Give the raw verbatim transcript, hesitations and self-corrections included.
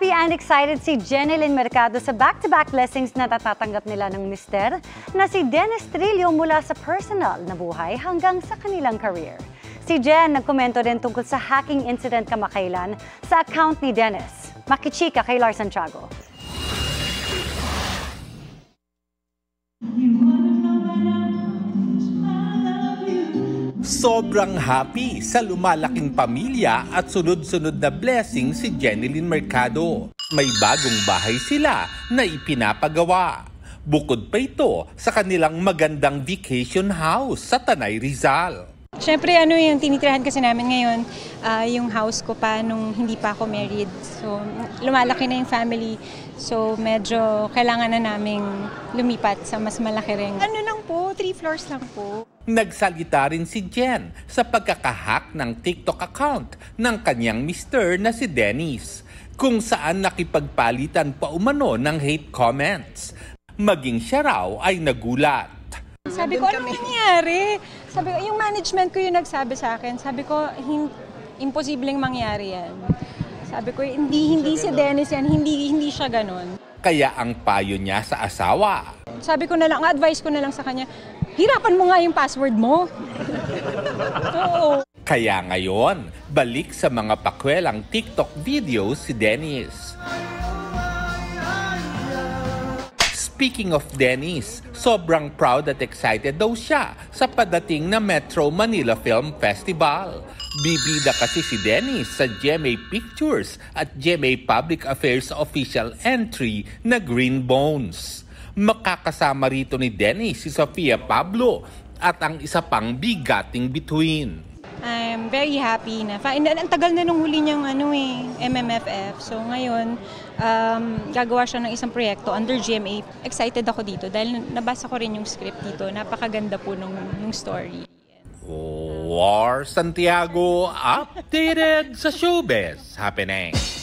Happy and excited si Jenilyn Mercado sa back-to-back blessings na natatanggap nila ng mister na si Dennis Trillo mula sa personal na buhay hanggang sa kanilang career. Si Jen nagkomento din tungkol sa hacking incident kamakailan sa account ni Dennis. Makichika kay Lars Santiago. Sobrang happy sa lumalaking pamilya at sunod-sunod na blessing si Jenilyn Mercado. May bagong bahay sila na ipinapagawa. Bukod pa ito sa kanilang magandang vacation house sa Tanay, Rizal. Siyempre, ano yung tinitirahan kasi namin ngayon, uh, yung house ko pa nung hindi pa ako married. So, lumalaki na yung family. So, medyo kailangan na naming lumipat sa mas malaki rin. Ano lang po, three floors lang po. Nagsalita rin si Jen sa pagkakahack ng TikTok account ng kanyang mister na si Dennis, kung saan nakipagpalitan pa umano ng hate comments. Maging siya raw ay nagulat. Sabi ko, ano nangyari? Sabi ko, yung management ko yung nagsabi sa akin. Sabi ko, imposibleng mangyari yan. Sabi ko, hindi hindi si Dennis yan, hindi hindi siya ganon. Kaya ang payo niya sa asawa. Sabi ko na lang, ang advice ko na lang sa kanya, hirapan mo nga yung password mo. Oo. Kaya ngayon, balik sa mga pakwelang TikTok videos si Dennis. Speaking of Dennis, sobrang proud at excited daw siya sa padating na Metro Manila Film Festival. Bibida kasi si Dennis sa G M A Pictures at G M A Public Affairs official entry na Green Bones. Makakasama rito ni Dennis si Sofia Pablo at ang isa pang bigating bituin. I'm very happy na. Ang tagal na nung huli niyang ano eh, M M F F. So ngayon, um, gagawa siya ng isang proyekto under G M A. Excited ako dito dahil nabasa ko rin yung script dito. Napakaganda po nung, nung story. Lars Santiago, updated sa showbiz happening.